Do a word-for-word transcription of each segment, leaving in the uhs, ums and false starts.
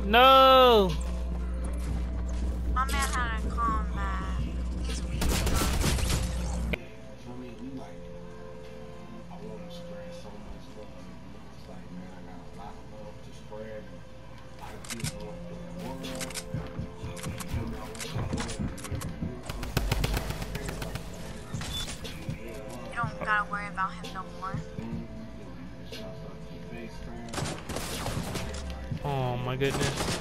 No. My man had a combat. He's weak. I mean, we like, I want to spread so much love. It's like, man, I got a lot of love to spread. And I give love to the world. You know, I want the world to be You don't gotta worry about him no more. Oh my goodness.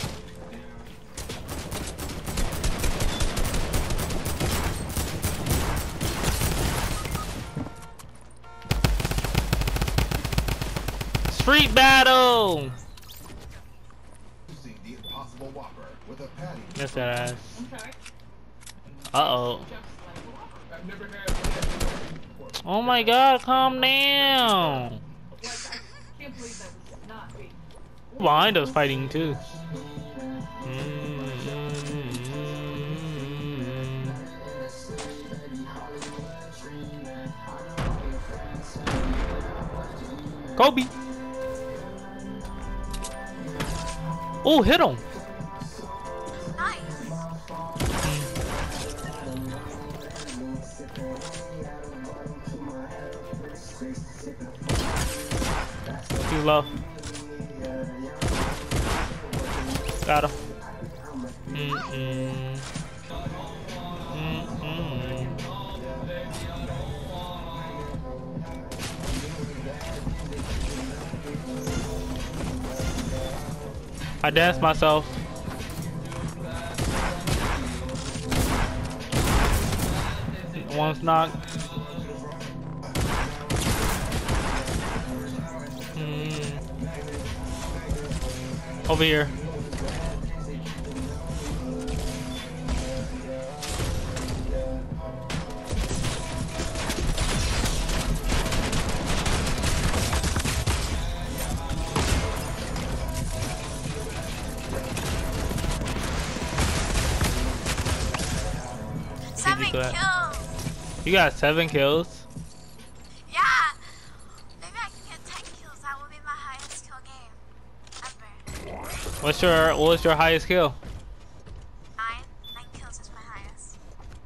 Street battle! That's that ass. Uh oh. Oh my god, calm down! Behind us fighting too. Kobe! Oh, hit him! Nice. Too low. Got him. Mm-mm. Mm-mm. I danced myself. One's knocked. Mm. Over here. Seven kills. You got seven kills? Yeah. Maybe I can get ten kills. That will be my highest kill game ever. What's your what's your highest kill? Nine. Nine kills is my highest.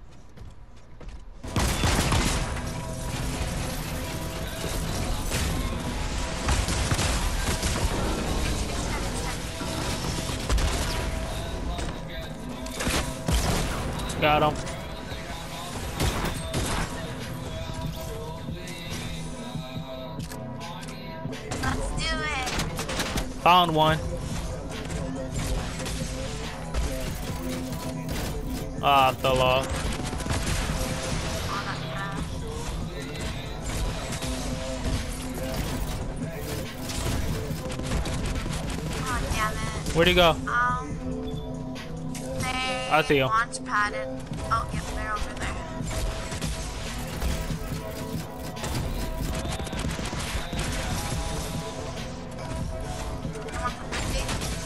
Got him. Let's do it. Found one. Ah, fell off. Oh, damn it. Where'd he go? Um, they I see him. launch padded. Oh, yep, they're over there. Come on, fifty.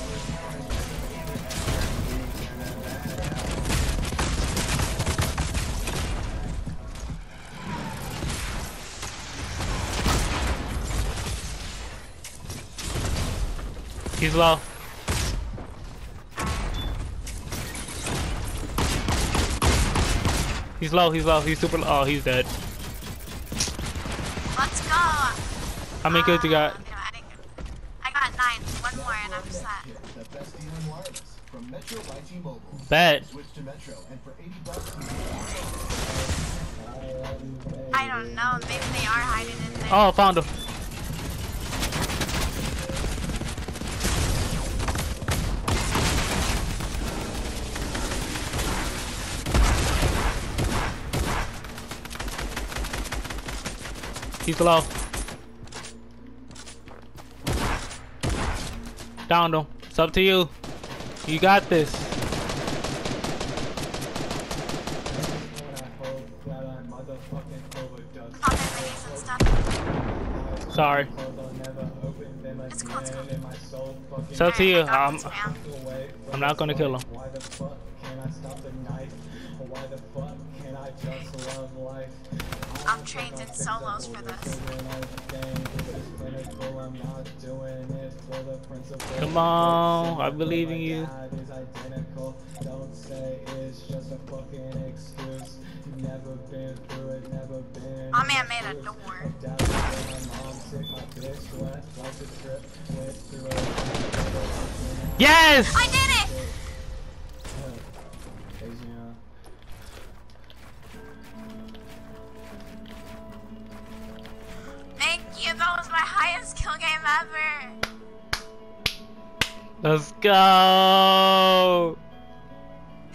He's low. He's low, he's low, he's super low. Oh, he's dead. Let's go. How many kills you got? Okay, I, didn't, I got nine. One more and I'm set. Bet. I don't know. Maybe they are hiding in there. Oh, found him. He's low. Downed him. It's up to you. You got this. Sorry. It's cool, it's cool. It's up to you. Alright, I got I'm, this, fam. I'm not gonna kill him. Why the fuck can I stop the knife? Why the fuck can I just love life? I'm trained in solos for this. Come on, I believe in you. Don't say it's just a fucking excuse. Never been through it, never been. My man made a door. Yes! I did it! Thank you, that was my highest kill game ever. Let's go!